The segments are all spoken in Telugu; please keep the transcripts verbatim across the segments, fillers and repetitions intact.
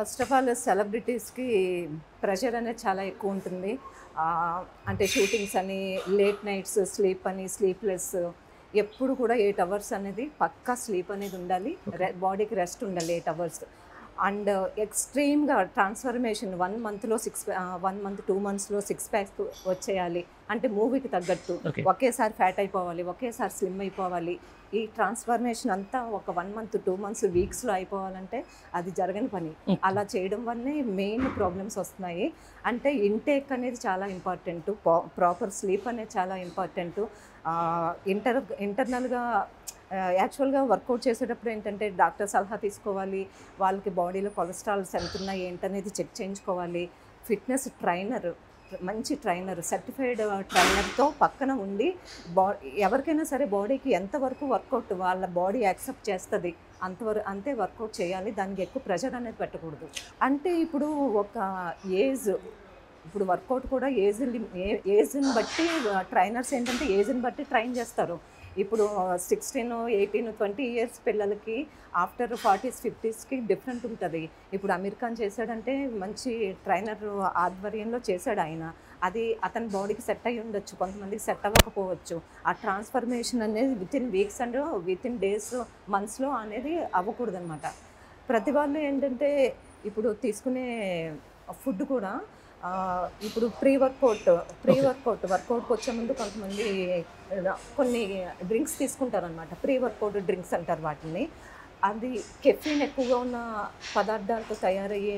ఫస్ట్ ఆఫ్ ఆల్ సెలబ్రిటీస్కి ప్రెషర్ అనేది చాలా ఎక్కువ ఉంటుంది. అంటే షూటింగ్స్ అని, లేట్ నైట్స్, స్లీప్ అని, స్లీప్లెస్, ఎప్పుడు కూడా ఎయిట్ అవర్స్ అనేది పక్కా స్లీప్ అనేది ఉండాలి. బాడీకి రెస్ట్ ఉండాలి ఎయిట్ అవర్స్. అండ్ ఎక్స్ట్రీమ్గా ట్రాన్స్ఫర్మేషన్ వన్ మంత్లో సిక్స్ వన్ మంత్ టూ మంత్స్లో సిక్స్ ప్యాక్స్ వచ్చేయాలి. అంటే మూవీకి తగ్గట్టు ఒకేసారి ఫ్యాట్ అయిపోవాలి, ఒకేసారి స్లిమ్ అయిపోవాలి. ఈ ట్రాన్స్ఫర్మేషన్ అంతా ఒక వన్ మంత్ టూ మంత్స్ వీక్స్లో అయిపోవాలంటే అది జరగని పని. అలా చేయడం వల్లే మెయిన్ ప్రాబ్లమ్స్ వస్తున్నాయి. అంటే ఇంటేక్ అనేది చాలా ఇంపార్టెంట్, ప్రాపర్ స్లీప్ అనేది చాలా ఇంపార్టెంట్. ఇంటర్ ఇంటర్నల్గా యాక్చువల్గా వర్కౌట్ చేసేటప్పుడు ఏంటంటే డాక్టర్ సలహా తీసుకోవాలి, వాళ్ళకి బాడీలో కొలెస్ట్రాల్స్ ఎంత ఉన్నాయి ఏంటనేది చెక్ చేయించుకోవాలి. ఫిట్నెస్ ట్రైనర్, మంచి ట్రైనర్, సర్టిఫైడ్ ట్రైనర్తో పక్కన ఉండి బా ఎవరికైనా సరే బాడీకి ఎంతవరకు వర్కౌట్ వాళ్ళ బాడీ యాక్సెప్ట్ చేస్తుంది అంతవరకు అంతే వర్కౌట్ చేయాలి. దానికి ఎక్కువ ప్రెషర్ అనేది పెట్టకూడదు. అంటే ఇప్పుడు ఒక ఏజ్, ఇప్పుడు వర్కౌట్ కూడా ఏజ్ ఏజ్ని బట్టి ట్రైనర్స్ ఏంటంటే ఏజ్ని బట్టి ట్రైన్ చేస్తారు. ఇప్పుడు సిక్స్టీన్ ఎయిటీన్ ట్వంటీ ఇయర్స్ పిల్లలకి ఆఫ్టర్ ఫార్టీస్ ఫిఫ్టీస్కి డిఫరెంట్ ఉంటుంది. ఇప్పుడు అమీర్ ఖాన్ చేశాడంటే మంచి ట్రైనర్ ఆధ్వర్యంలో చేశాడు ఆయన. అది అతని బాడీకి సెట్ అయ్యి ఉండొచ్చు, కొంతమందికి సెట్ అవ్వకపోవచ్చు. ఆ ట్రాన్స్ఫర్మేషన్ అనేది within weeks and within days మంత్స్లో అనేది అవ్వకూడదు అనమాట. ప్రతి వాళ్ళు ఏంటంటే ఇప్పుడు తీసుకునే ఫుడ్ కూడా ఇప్పుడు ప్రీ వర్కౌట్ ప్రీ వర్కౌట్ వర్కౌట్కి వచ్చే ముందు కొంతమంది కొన్ని డ్రింక్స్ తీసుకుంటారనమాట. ప్రీ వర్కౌట్ డ్రింక్స్ అంటారు వాటిని. అది కెఫీన్ ఎక్కువగా ఉన్న పదార్థాలతో తయారయ్యే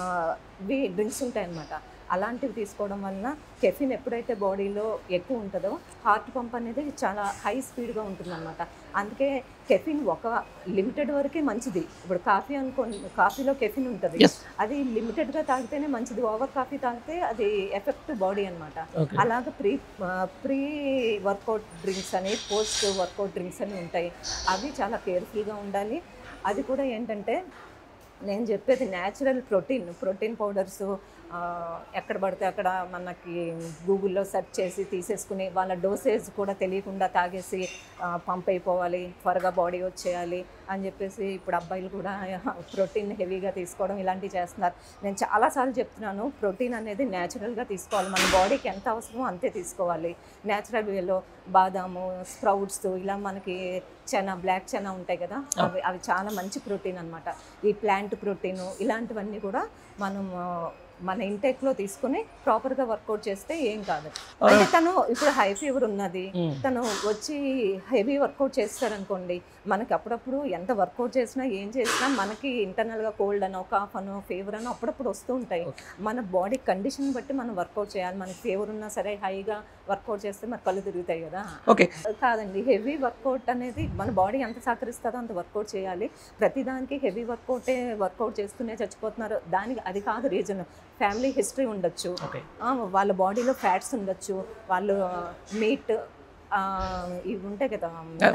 డ్రింక్స్ ఉంటాయన్నమాట. అలాంటివి తీసుకోవడం వలన కెఫీన్ ఎప్పుడైతే బాడీలో ఎక్కువ ఉంటుందో హార్ట్ పంప్ అనేది చాలా హై స్పీడ్గా ఉంటుందన్నమాట. అందుకే కెఫీన్ ఒక లిమిటెడ్ వరకే మంచిది. ఇప్పుడు కాఫీ అనుకోండి, కాఫీలో కెఫీన్ ఉంటుంది, అది లిమిటెడ్గా తాగితేనే మంచిది. ఓవర్ కాఫీ తాగితే అది ఎఫెక్ట్ బాడీ అనమాట. అలాగే ప్రీ ప్రీ వర్కౌట్ డ్రింక్స్ అని, పోస్ట్ వర్కౌట్ డ్రింక్స్ అని ఉంటాయి. అవి చాలా కేర్ఫుల్గా ఉండాలి. అది కూడా ఏంటంటే నేను చెప్పేది న్యాచురల్ ప్రోటీన్ ప్రోటీన్ పౌడర్స్ ఎక్కడ పడితే అక్కడ మనకి గూగుల్లో సెర్చ్ చేసి తీసేసుకుని వాళ్ళ డోసేజ్ కూడా తెలియకుండా తాగేసి పంప్ అయిపోవాలి, త్వరగా బాడీ వచ్చేయాలి అని చెప్పేసి ఇప్పుడు అబ్బాయిలు కూడా ప్రోటీన్ హెవీగా తీసుకోవడం ఇలాంటివి చేస్తున్నారు. నేను చాలాసార్లు చెప్తున్నాను, ప్రోటీన్ అనేది న్యాచురల్గా తీసుకోవాలి. మన బాడీకి ఎంత అవసరమో అంతే తీసుకోవాలి. న్యాచురల్ వేలో బాదాము, స్ప్రౌట్స్, ఇలా మనకి చెనా, బ్లాక్ చెనా ఉంటాయి కదా, అవి అవి చాలా మంచి ప్రోటీన్ అనమాట. ఈ ప్లాంట్ ప్రోటీను ఇలాంటివన్నీ కూడా మనం మన ఇంటేక్లో తీసుకుని ప్రాపర్గా వర్కౌట్ చేస్తే ఏం కాదు. అంటే తను ఇప్పుడు హై ఫీవర్ ఉన్నది, తను వచ్చి హెవీ వర్కౌట్ చేస్తారనుకోండి, మనకి అప్పుడప్పుడు ఎంత వర్కౌట్ చేసినా ఏం చేసినా మనకి ఇంటర్నల్గా కోల్డ్ అనో, కాఫ్ అనో, ఫీవర్ అనో అప్పుడప్పుడు వస్తూ ఉంటాయి. మన బాడీ కండిషన్ బట్టి మనం వర్కౌట్ చేయాలి. మనకి ఫీవర్ ఉన్నా సరే హైగా వర్కౌట్ చేస్తే మన కళ్ళు తిరుగుతాయి కదా. ఓకే కాదండి, హెవీ వర్కౌట్ అనేది మన బాడీ ఎంత సహకరిస్తుందో అంత వర్కౌట్ చేయాలి. ప్రతిదానికి హెవీ వర్కౌటే వర్కౌట్ చేస్తూనే చచ్చిపోతున్నారు. దానికి అది కాదు రీజన్. ఫ్యామిలీ హిస్టరీ ఉండొచ్చు, వాళ్ళ బాడీలో ఫ్యాట్స్ ఉండొచ్చు, వాళ్ళు మీట్ ఇవి ఉంటాయి కదా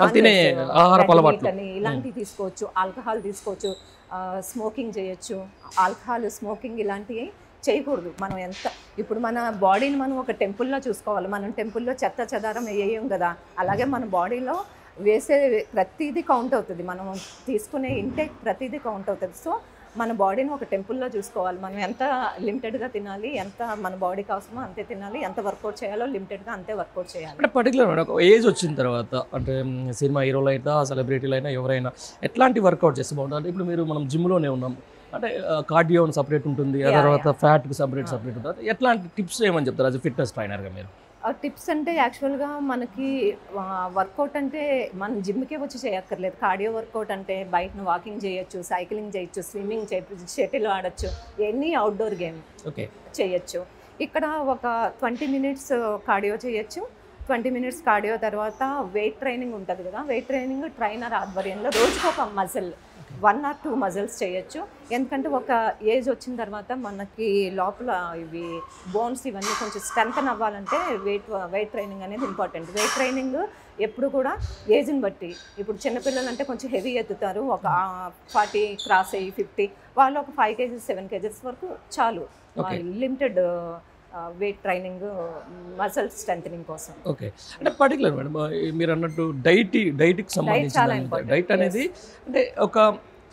అని ఇలాంటివి తీసుకోవచ్చు, ఆల్కహాల్ తీసుకోవచ్చు, స్మోకింగ్ చేయొచ్చు. ఆల్కహాల్, స్మోకింగ్ ఇలాంటివి చేయకూడదు. మనం ఎంత ఇప్పుడు మన బాడీని మనం ఒక టెంపుల్లో చూసుకోవాలి. మనం టెంపుల్లో చెత్త చెదారం వేయం కదా, అలాగే మన బాడీలో వేసే ప్రతిదీ కౌంట్ అవుతుంది. మనం తీసుకునే ఇంటేక్ ప్రతిదీ కౌంట్ అవుతుంది. సో మన బాడీని ఒక టెంపుల్లో చూసుకోవాలి. మనం ఎంత లిమిటెడ్గా తినాలి, ఎంత మన బాడీకి అవసరమో అంతే తినాలి, ఎంత వర్కౌట్ చేయాలో లిమిటెడ్గా అంతే వర్కౌట్ చేయాలి. అంటే పర్టికులర్ ఒక ఏజ్ వచ్చిన తర్వాత, అంటే సినిమా హీరోలు అయినా సెలబ్రిటీలు అయినా ఎవరైనా ఎట్లాంటి వర్కౌట్ చేస్తే బాగుంటుంది? అంటే ఇప్పుడు మీరు మనం జిమ్లోనే ఉన్నాం, అంటే కార్డియో సపరేట్ ఉంటుంది, ఆ తర్వాత ఫ్యాట్కి సపరేట్ సపరేట్ ఉంటుంది. ఎట్లాంటి టిప్స్ ఏమని చెప్తారు యాజ్ ఫిట్నెస్ ట్రైనర్గా మీరు? టిప్స్ అంటే యాక్చువల్గా మనకి వర్కౌట్ అంటే మనం జిమ్కే వచ్చి చేయక్కర్లేదు. కార్డియో వర్కౌట్ అంటే బయటను వాకింగ్ చేయొచ్చు, సైక్లింగ్ చేయొచ్చు, స్విమ్మింగ్ చేయొచ్చు, షటిల్ ఆడచ్చు, ఎనీ అవుట్డోర్ గేమ్ ఓకే చేయొచ్చు. ఇక్కడ ఒక ట్వంటీ మినిట్స్ కార్డియో చేయొచ్చు. ట్వంటీ మినిట్స్ కార్డియో తర్వాత వెయిట్ ట్రైనింగ్ ఉంటుంది కదా, వెయిట్ ట్రైనింగ్ ట్రైనర్ ఆధ్వర్యంలో రోజుకు ఒక muscle, one or two muscles చేయొచ్చు. ఎందుకంటే ఒక ఏజ్ వచ్చిన తర్వాత మనకి లోపల ఇవి బోన్స్ ఇవన్నీ కొంచెం స్ట్రెంథన్ అవ్వాలంటే వెయిట్ వెయిట్ ట్రైనింగ్ అనేది ఇంపార్టెంట్. వెయిట్ ట్రైనింగ్ ఎప్పుడు కూడా ఏజ్ని బట్టి, ఇప్పుడు చిన్నపిల్లలు అంటే కొంచెం హెవీ ఎత్తుతారు, ఒక ఫార్టీ క్రాస్ అయ్యి ఫిఫ్టీ, వాళ్ళు ఒక ఫైవ్ కేజీస్ సెవెన్ కేజీస్ వరకు చాలు. Limited weight training, muscle strengthening కోసం. ఓకే, అంటే పర్టికులర్ మేడం మీరు అన్నట్టు డైట్ డైట్కి సంబంధించిన డైట్ అనేది అంటే ఒక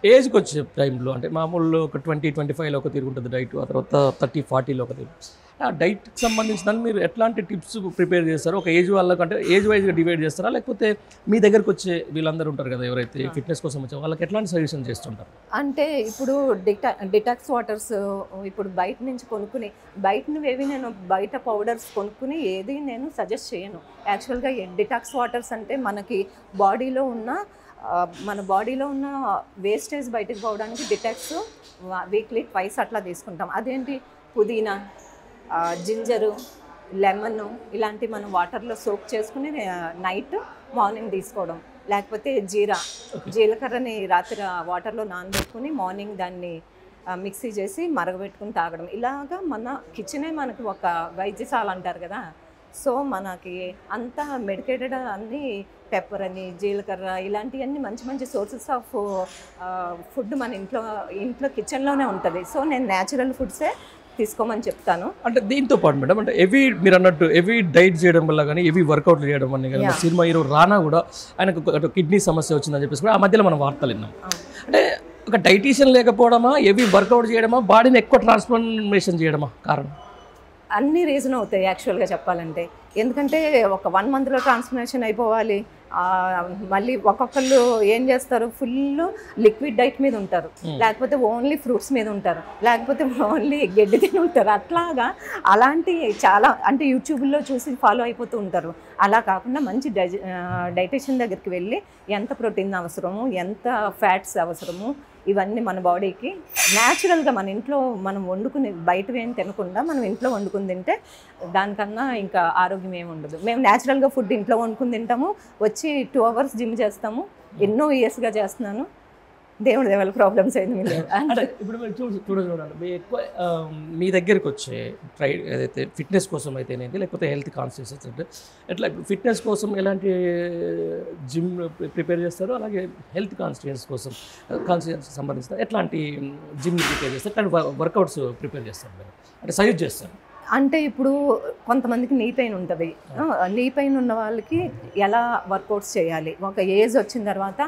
ఏజ్కి వచ్చే టైంలో అంటే మామూలు ఒక ట్వంటీ ట్వంటీ ఫైవ్లో ఒక తీరు ఉంటుంది డైట్, ఆ తర్వాత థర్టీ ఫార్టీలో ఒక తీరు. ఆ డైట్కి సంబంధించిన దాన్ని మీరు ఎట్లాంటి టిప్స్ ప్రిపేర్ చేస్తారో, ఒక ఏజ్ వాళ్ళకి అంటే ఏజ్ వైజ్గా డివైడ్ చేస్తారా, లేకపోతే మీ దగ్గరకు వచ్చే వీళ్ళందరూ ఉంటారు కదా ఎవరైతే ఫిట్నెస్ కోసం వచ్చే వాళ్ళకి ఎట్లాంటి సజెషన్ చేస్తుంటారు? అంటే ఇప్పుడు డిటా డిటాక్స్ వాటర్స్ ఇప్పుడు బయట నుంచి కొనుక్కుని బయటనివేవి నేను బయట పౌడర్స్ కొనుక్కుని ఏది నేను సజెస్ట్ చేయను. యాక్చువల్గా డిటాక్స్ వాటర్స్ అంటే మనకి బాడీలో ఉన్న మన బాడీలో ఉన్న వేస్టేజ్ బయటకు పోవడానికి డిటాక్స్ వీక్లీ ట్వైస్ అట్లా తీసుకుంటాం. అదేంటి పుదీనా, జింజరు, లెమన్ ఇలాంటి మనం వాటర్లో సోక్ చేసుకుని నైట్ మార్నింగ్ తీసుకోవడం. లేకపోతే జీరా జీలకర్రని రాత్రి వాటర్లో నానబెట్టుకుని మార్నింగ్ దాన్ని మిక్సీ చేసి మరగబెట్టుకుని తాగడం. ఇలాగా మన కిచెనే మనకి ఒక వైద్యశాల అంటారు కదా. సో మనకి అంతా మెడికేటెడ్ అన్నీ పెప్పర్ అని, జీలకర్ర ఇలాంటివన్నీ మంచి మంచి సోర్సెస్ ఆఫ్ ఫుడ్ మన ఇంట్లో ఇంట్లో కిచెన్లోనే ఉంటుంది. సో నేను న్యాచురల్ ఫుడ్సే తీసుకోమని చెప్తాను. అంటే దీంతో పాటు మేడం అంటే ఎవి మీరు అన్నట్టు ఎవి డైట్ చేయడం వల్ల కానీ ఎవి వర్కౌట్ చేయడం వల్ల కానీ సినిమా హీరో రానా కూడా ఆయనకు కిడ్నీ సమస్య వచ్చిందని చెప్పేసి కూడా ఆ మధ్యలో మనం వార్తలు విన్నాం. అంటే ఒక డైటీషియన్ లేకపోవడమా, ఎవి వర్కౌట్ చేయడమా, బాడీని ఎక్కువ ట్రాన్స్ఫర్మేషన్ చేయడమా కారణం? అన్ని రీజన్ అవుతాయి యాక్చువల్గా చెప్పాలంటే. ఎందుకంటే ఒక వన్ మంత్లో ట్రాన్స్ఫర్మేషన్ అయిపోవాలి. మళ్ళీ ఒక్కొక్కళ్ళు ఏం చేస్తారు, ఫుల్ లిక్విడ్ డైట్ మీద ఉంటారు, లేకపోతే ఓన్లీ ఫ్రూట్స్ మీద ఉంటారు, లేకపోతే ఓన్లీ గడ్డి తిని ఉంటారు. అట్లాగా అలాంటి చాలా అంటే యూట్యూబ్లో చూసి ఫాలో అయిపోతూ ఉంటారు. అలా కాకుండా మంచి డై డైటీషియన్ దగ్గరికి వెళ్ళి ఎంత ప్రోటీన్ అవసరము, ఎంత ఫ్యాట్స్ అవసరము, ఇవన్నీ మన బాడీకి న్యాచురల్గా మన ఇంట్లో మనం వండుకుని బయటవి ఏం తినకుండా మనం ఇంట్లో వండుకుని తింటే దానికన్నా ఇంకా ఆరోగ్యం ఏమి ఉండదు. మేము న్యాచురల్గా ఫుడ్ ఇంట్లో వండుకుని తింటాము. వచ్చి టూ అవర్స్ జిమ్ చేస్తాము. ఎన్నో ఇయర్స్గా చేస్తున్నాను. దేవుడి దేవాల ప్రాబ్లమ్స్ అయింది మీరు. అంటే ఇప్పుడు మీరు చూ చూడ చూడండి మీ ఎక్కువ మీ దగ్గరికి వచ్చే ట్రై ఏదైతే ఫిట్నెస్ కోసం అయితేనేది, లేకపోతే హెల్త్ కాన్షియస్ అంటే ఎట్లా ఫిట్నెస్ కోసం ఎలాంటి జిమ్ ప్రిపేర్ చేస్తారో, అలాగే హెల్త్ కాన్షియస్ కోసం కాన్షియస్ సంబంధించిన ఎట్లాంటి జిమ్ ప్రిపేర్ చేస్తారు, ఎట్లాంటి వర్కౌట్స్ ప్రిపేర్ చేస్తారు మీరు అంటే సజెస్ట్ చేస్తారు? అంటే ఇప్పుడు కొంతమందికి నీ పెయిన్ ఉంటుంది. నీ పెయిన్ ఉన్న వాళ్ళకి ఎలా వర్కౌట్స్ చేయాలి, ఒక ఏజ్ వచ్చిన తర్వాత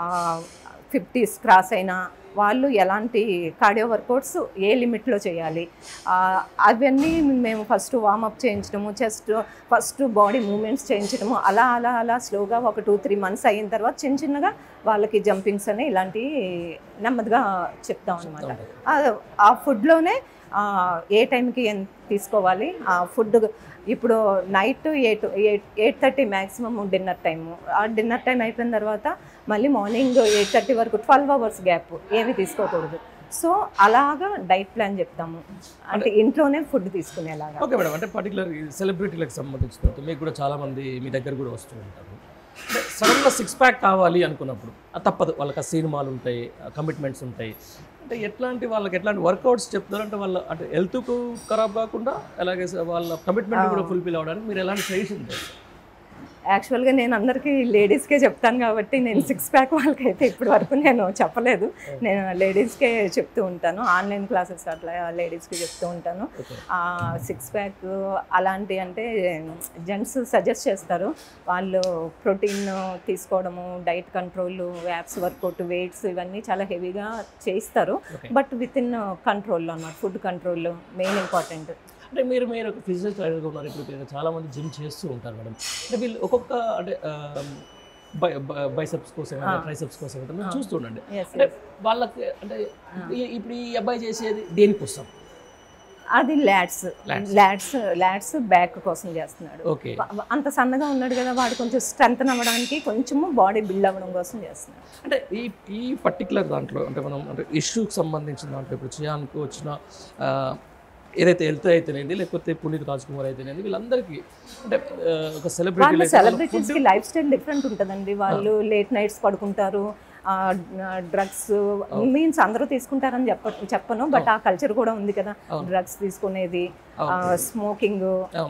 ఫిఫ్టీస్ క్రాస్ అయినా వాళ్ళు ఎలాంటి కార్డియో వర్కౌట్స్ ఏ లిమిట్లో చేయాలి, అవన్నీ మేము ఫస్ట్ వార్మప్ చేయించడము, చెస్ట్ ఫస్ట్ బాడీ మూమెంట్స్ చేయించడము, అలా అలా అలా స్లోగా ఒక టూ త్రీ మంత్స్ అయిన తర్వాత చిన్న చిన్నగా వాళ్ళకి జంపింగ్స్ అని ఇలాంటివి నెమ్మదిగా చెప్తాం అనమాట. ఆ ఫుడ్లోనే ఏ టైంకి ఎంత తీసుకోవాలి ఆ ఫుడ్. ఇప్పుడు night eight eight eight thirty maximum dinner time. ఆ డిన్నర్ టైం అయిపోయిన తర్వాత మళ్ళీ మార్నింగ్ ఎయిట్ థర్టీ వరకు ట్వెల్వ్ అవర్స్ గ్యాప్ ఏమి తీసుకోకూడదు. సో అలాగా డైట్ ప్లాన్ చెప్తాము, అంటే ఇంట్లోనే ఫుడ్ తీసుకునేలాగా. Okay madam. అంటే పర్టికులర్ సెలబ్రిటీలకు సంబంధించిన మీకు కూడా చాలామంది మీ దగ్గర కూడా వస్తూ ఉంటారు. అంటే సడన్గా సిక్స్ ప్యాక్ కావాలి అనుకున్నప్పుడు అది తప్పదు, వాళ్ళకి ఆ సినిమాలు ఉంటాయి, కమిట్మెంట్స్ ఉంటాయి. అంటే ఎట్లాంటి వాళ్ళకి ఎట్లాంటి వర్కౌట్స్ చెప్తారు అంటే వాళ్ళ అంటే హెల్త్కు ఖరాబ్ కాకుండా అలాగే వాళ్ళ కమిట్మెంట్ కూడా ఫుల్ఫిల్ అవ్వడానికి మీరు ఎలాంటి సజెషన్ చేస్తారు? యాక్చువల్గా నేను అందరికీ లేడీస్కే చెప్తాను కాబట్టి నేను సిక్స్ ప్యాక్ వాళ్ళకైతే ఇప్పటి వరకు నేను చెప్పలేదు. నేను లేడీస్కే చెప్తూ ఉంటాను, ఆన్లైన్ క్లాసెస్ అట్లా లేడీస్కి చెప్తూ ఉంటాను. సిక్స్ ప్యాక్ అలాంటి అంటే జెంట్స్ సజెస్ట్ చేస్తారు. వాళ్ళు ప్రోటీన్ తీసుకోవడము, diet control, apps workout, weights ఇవన్నీ చాలా హెవీగా చేయిస్తారు. బట్ విత్ ఇన్ కంట్రోల్లో అన్నమాట, ఫుడ్ కంట్రోల్ మెయిన్ ఇంపార్టెంట్. అంటే మీరు మీరు ఒక ఫిజికల్ ట్రైనర్గా ఉన్నారు, ఇప్పుడు చాలామంది జిమ్ చేస్తూ ఉంటారు మేడం. అంటే వీళ్ళు ఒక్కొక్క అంటే బై బైసెప్స్ కోసం ట్రైసెప్స్ కోసం మీరు చూస్తూ ఉండండి. అంటే వాళ్ళకి అంటే ఇప్పుడు ఈ అబ్బాయి చేసేది దేనికోసం? అది ల్యాట్స్ ల్యాట్స్ ల్యాట్స్ బ్యాక్ కోసం చేస్తున్నాడు. ఓకే, అంత సన్నగా ఉన్నాడు కదా, వాడు కొంచెం స్ట్రెంత్ అవ్వడానికి, కొంచెము బాడీ బిల్డ్ అవ్వడం కోసం చేస్తున్నాడు. అంటే ఈ ఈ పర్టికులర్ దాంట్లో అంటే మనం అంటే ఇష్యూకి సంబంధించిన దాంట్లో ఇప్పుడు చేయడానికి వచ్చిన ఏదైతే హెల్త్ అయితేనేది, లేకపోతే పునీత్ రాజ్ కుమార్ అయితేనేది, వీళ్ళందరికీ అంటే ఒక సెలబ్రిటీ సెలబ్రిటీస్కి లైఫ్ స్టైల్ డిఫరెంట్ ఉంటుందండి. వాళ్ళు లేట్ నైట్స్ పడుకుంటారు, డ్రగ్స్ మీన్స్ అందరూ తీసుకుంటారని చెప్ప చెప్పను బట్ ఆ కల్చర్ కూడా ఉంది కదా, డ్రగ్స్ తీసుకునేది, స్మోకింగ్,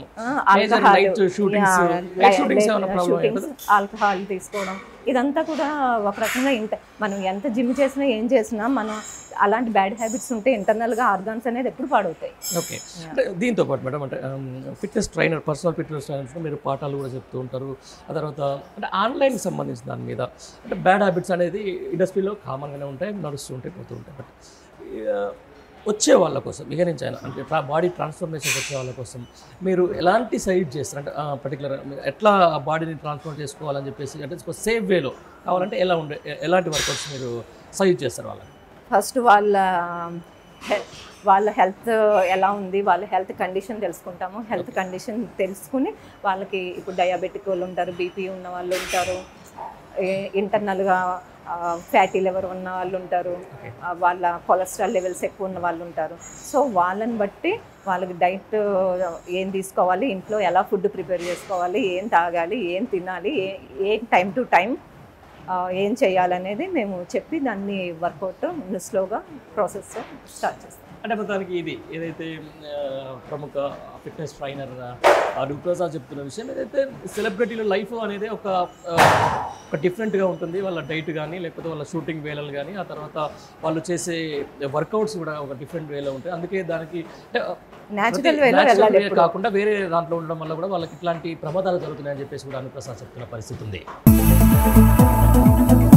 ఆల్కహాల్ తీసుకోవడం, ఇదంతా కూడా ఒక రకంగా ఇంట మనం ఎంత జిమ్ చేసినా ఏం చేసినా మనం అలాంటి బ్యాడ్ హ్యాబిట్స్ ఉంటే ఇంటర్నల్గా ఆర్గాన్స్ అనేది ఎప్పుడు పాడవుతాయి. ఓకే, అంటే దీంతో పాటు మేడం అంటే fitness trainer, personal fitness trainers మీరు పాఠాలు కూడా చెప్తూ ఉంటారు. ఆ తర్వాత అంటే ఆన్లైన్కి సంబంధించిన దాని మీద అంటే బ్యాడ్ హ్యాబిట్స్ అనేది ఇండస్ట్రీలో కామన్గానే ఉంటాయి, నడుస్తూ ఉంటాయి, పోతూ ఉంటాయి. బట్ వచ్చే వాళ్ళ కోసం ఇక నుంచి అయినా అంటే బాడీ ట్రాన్స్ఫర్మేషన్ వచ్చే వాళ్ళ కోసం మీరు ఎలాంటి సైడ్ చేస్తారు? అంటే పర్టికులర్ మీరు ఎట్లా బాడీని ట్రాన్స్ఫర్ చేసుకోవాలని చెప్పేసి అంటే సేఫ్ వేలో కావాలంటే ఎలా ఉండే ఎలాంటి వర్కౌట్స్ మీరు సజెస్ట్ చేస్తారు వాళ్ళకి? ఫస్ట్ వాళ్ళ వాళ్ళ హెల్త్ ఎలా ఉంది, వాళ్ళ హెల్త్ కండిషన్ తెలుసుకుంటాము. హెల్త్ కండిషన్ తెలుసుకుని వాళ్ళకి ఇప్పుడు డయాబెటిక్ వాళ్ళు ఉంటారు, బీపీ ఉన్న వాళ్ళు ఉంటారు, ఇంటర్నల్గా ఫ్యాటీ లివర్ ఉన్న వాళ్ళు ఉంటారు, వాళ్ళ కొలెస్ట్రాల్ లెవెల్స్ ఎక్కువ ఉన్న వాళ్ళు ఉంటారు. సో వాళ్ళని బట్టి వాళ్ళకి డైట్ ఏం తీసుకోవాలి, ఇంట్లో ఎలా ఫుడ్ ప్రిపేర్ చేసుకోవాలి, ఏం తాగాలి, ఏం తినాలి, ఏ ఏ టైం టు టైం ఏం చేయాలనేది మేము చెప్పి దాన్ని వర్కౌట్ స్లోగా ప్రాసెస్ స్టార్ట్ చేస్తాం. అంటే మొత్తానికి ఇది ఏదైతే ప్రముఖ ఫిట్నెస్ ట్రైనర్ అడుగు ప్రసాద్ చెప్తున్న విషయం ఏదైతే సెలబ్రిటీల లైఫ్ అనేది ఒక ఒక డిఫరెంట్గా ఉంటుంది. వాళ్ళ డైట్ కానీ లేకపోతే వాళ్ళ షూటింగ్ వేళలు కానీ ఆ తర్వాత వాళ్ళు చేసే వర్కౌట్స్ కూడా ఒక డిఫరెంట్ వేలో ఉంటాయి. అందుకే దానికి న్యాచురల్ వేలో కాకుండా వేరే దాంట్లో ఉండడం వల్ల కూడా వాళ్ళకి ఇట్లాంటి ప్రమాదాలు జరుగుతున్నాయని చెప్పేసి కూడా అడుగు ప్రసాద్ చెప్తున్న పరిస్థితి ఉంది.